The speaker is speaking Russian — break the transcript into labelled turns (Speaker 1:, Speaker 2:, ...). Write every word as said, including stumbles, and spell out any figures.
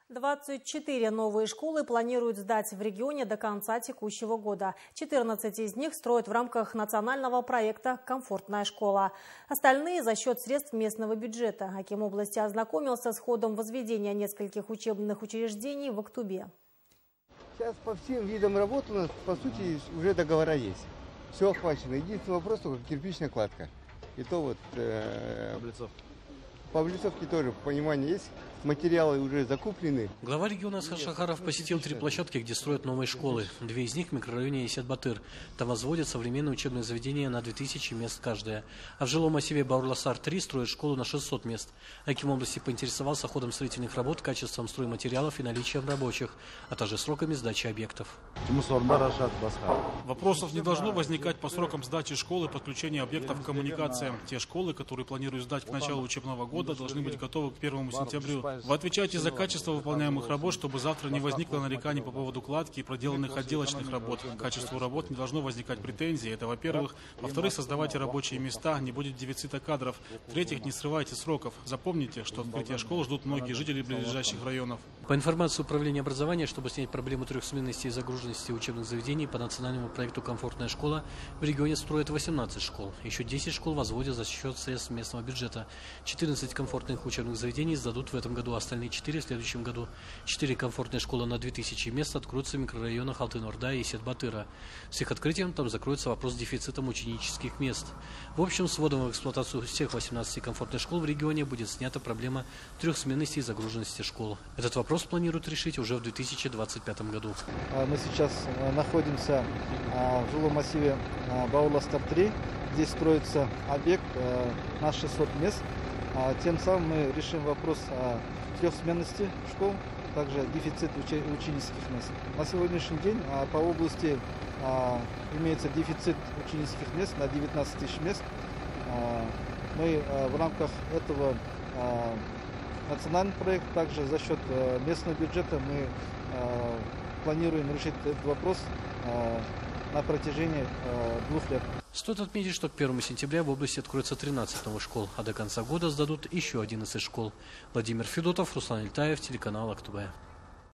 Speaker 1: двадцать четыре новые школы планируют сдать в регионе до конца текущего года. четырнадцать из них строят в рамках национального проекта «Комфортная школа». Остальные за счет средств местного бюджета. Аким области ознакомился с ходом возведения нескольких учебных учреждений в Актубе.
Speaker 2: Сейчас по всем видам работ у нас, по сути, уже договора есть. Все охвачено. Единственный вопрос только кирпичная кладка. И то вот э, по облицовке тоже понимание есть. Материалы уже закуплены.
Speaker 3: Глава региона Асхат Шахаров посетил три площадки, где строят новые школы. Две из них в микрорайоне Есет-Батыр. Там возводят современные учебные заведения на две тысячи мест каждое. А в жилом массиве Баурласар-три строят школу на шестьсот мест. Аким области поинтересовался ходом строительных работ, качеством стройматериалов и наличием рабочих, а также сроками сдачи объектов.
Speaker 4: Вопросов не должно возникать по срокам сдачи школы, подключения объектов к коммуникациям. Те школы, которые планируют сдать к началу учебного года, должны быть готовы к первому сентябрю. Вы отвечаете за качество выполняемых работ, чтобы завтра не возникло нареканий по поводу кладки и проделанных отделочных работ. К качеству работ не должно возникать претензий. Это, во-первых. Во-вторых, создавайте рабочие места, не будет дефицита кадров. В-третьих, не срывайте сроков. Запомните, что открытие школ ждут многие жители близлежащих районов.
Speaker 3: По информации Управления образования, чтобы снять проблему трехсменности и загруженности учебных заведений, по национальному проекту «Комфортная школа» в регионе строят восемнадцать школ. Еще десять школ возводят за счет средств местного бюджета. четырнадцать комфортных учебных заведений сдадут в этом году, остальные четыре в следующем году. Четыре комфортные школы на две тысячи мест откроются в микрорайонах Алтын-Орда и Есет-Батыра. С их открытием там закроется вопрос с дефицитом ученических мест. В общем, с вводом в эксплуатацию всех восемнадцати комфортных школ в регионе будет снята проблема трехсменности и загруженности школ. Этот вопрос планируют решить уже в две тысячи двадцать пятом году.
Speaker 5: Мы сейчас находимся в жилом массиве Баурласар-три. Здесь строится объект на шестьсот мест. Тем самым мы решим вопрос о трехсменности школ, также дефицит ученических мест. На сегодняшний день по области имеется дефицит ученических мест на девятнадцать тысяч мест. Мы в рамках этого национальный проект, также за счет местного бюджета мы планируем решить этот вопрос на протяжении двух лет.
Speaker 3: Стоит отметить, что к первому сентября в области откроется тринадцать новых школ, а до конца года сдадут еще одиннадцать школ. Владимир Федотов, Руслан Ильтаев, телеканал Актубе.